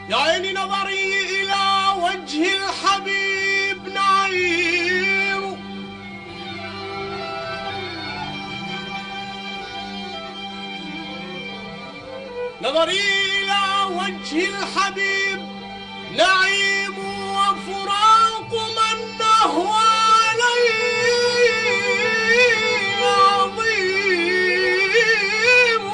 يا عيني نظري إلى وجه الحبيب نعيم، نظري إلى وجه الحبيب نعيم، وفراق من نهوى عليه عظيم.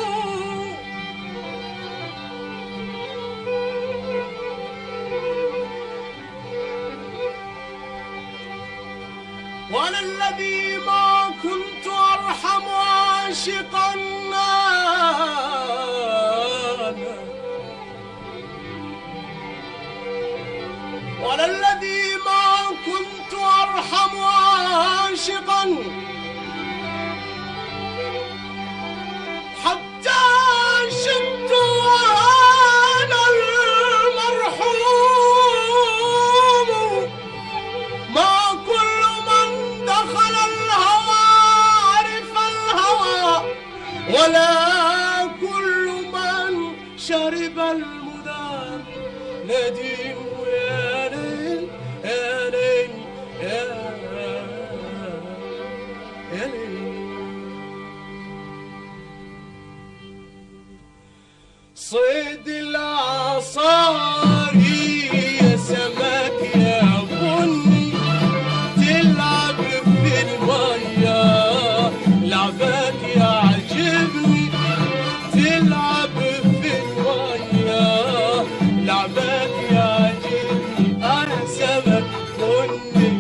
وأنا الذي ما كنت أرحم عاشقا، وأنا الذي ما كنت أرحم عاشقا، حتى شدت وأنا المرحوم. ما كل من دخل الهوى عرف الهوى، ولا كل من شرب المدار نديم. يا ليل يا ليل يا ليل، صيد العصاري يا سمك يا بني، تلعب في المية لعبك يعجبني، تلعب في المية لعبك يعجبني، أنا سمك بني.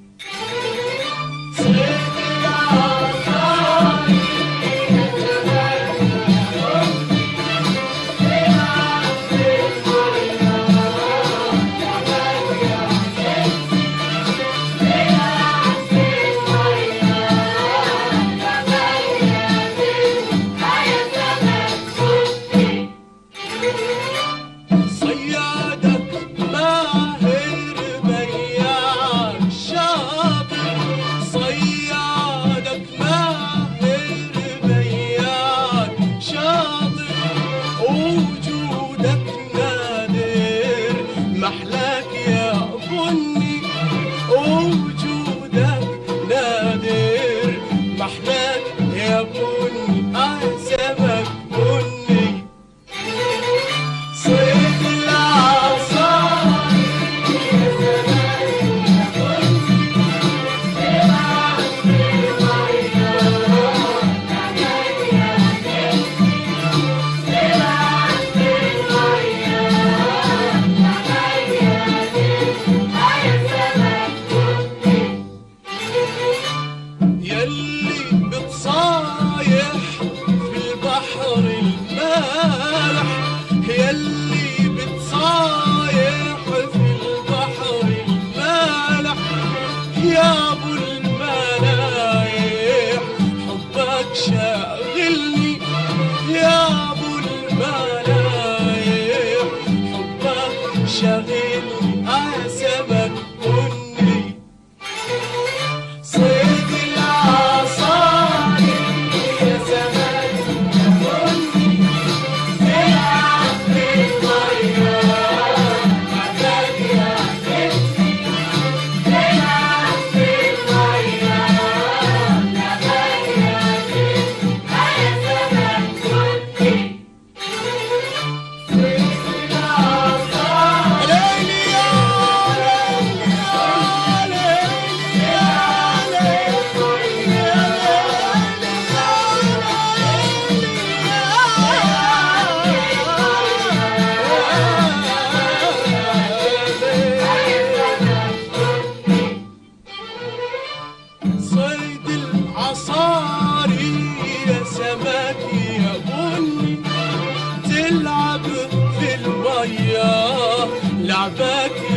صيد العصاري يا سمك يا بني، تلعب في المية لعبك يعجبني، تلعب في المية لعبك يعجبني، أنا سمك بني. صيادك ماهر بياع شاطر، صيادك ماهر بياع شاطر، وجودك نادر محلاك يا بني، وجودك نادر محلاك يا بني، سمك بني. صيد العصاري يا سمك يا بني، تلعب في المية لعبك يعجبني، تلعب في المية لعبك يعجبني، أنا سمك بني. يلي بتصايح في البحر المالح، يلي بتصايح في البحر المالح، يا ابو الملايح حبك شاغلني، يا ابو الملايح حبك شاغلني، أنا سمك بني. صيد العصاري يا سمك يا بني، تلعب في المية لعبك يعجبني، تلعب في المية لعبك يعجبني، أنا سمك بني. صيد العصاري ليلي يا ليلي يا ليلي يا صيد العصاري يا سمك يا بني، تلعب في المية لعبك